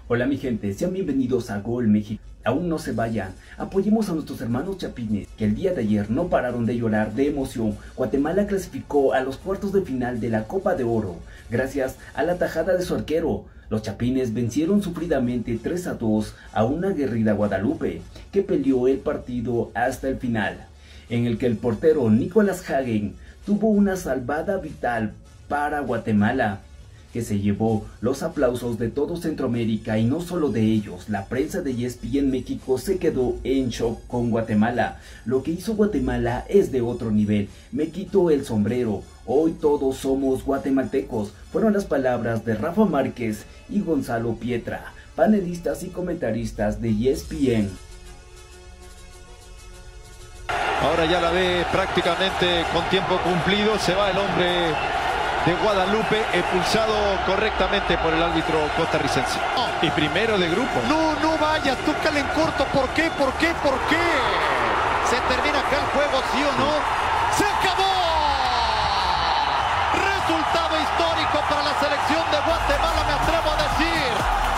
Hola mi gente, sean bienvenidos a Gol México. Aún no se vayan, apoyemos a nuestros hermanos chapines, que el día de ayer no pararon de llorar de emoción. Guatemala clasificó a los cuartos de final de la Copa de Oro, gracias a la tajada de su arquero. Los chapines vencieron sufridamente 3-2 a una aguerrida Guadalupe, que peleó el partido hasta el final, en el que el portero Nicolás Hagen tuvo una salvada vital para Guatemala, que se llevó los aplausos de todo Centroamérica y no solo de ellos. La prensa de ESPN México se quedó en shock con Guatemala. Lo que hizo Guatemala es de otro nivel. Me quito el sombrero. Hoy todos somos guatemaltecos. Fueron las palabras de Rafa Márquez y Gonzalo Pietra, panelistas y comentaristas de ESPN. Ahora ya la ve prácticamente con tiempo cumplido. Se va el hombre de Guadalupe, expulsado correctamente por el árbitro costarricense. Y primero de grupo. No vayas, tócale en corto. ¿Por qué? ¿Se termina acá el juego, sí o no? ¡Se acabó! Resultado histórico para la selección de Guatemala, me atrevo a decir.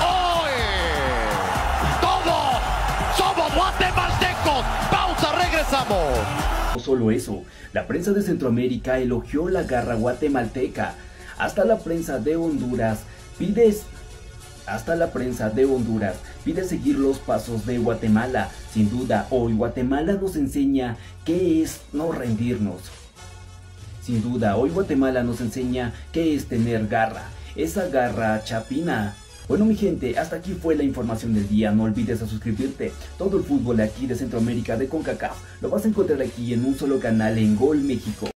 ¡Hoy! ¡Todos somos guatemaltecos! ¡Pausa, regresamos! No solo eso, la prensa de Centroamérica elogió la garra guatemalteca. Hasta la prensa de Honduras pide seguir los pasos de Guatemala. Sin duda, hoy Guatemala nos enseña qué es no rendirnos. Sin duda, hoy Guatemala nos enseña qué es tener garra, esa garra chapina. Bueno mi gente, hasta aquí fue la información del día. No olvides suscribirte. Todo el fútbol aquí de Centroamérica, de CONCACAF, lo vas a encontrar aquí en un solo canal en Gol México.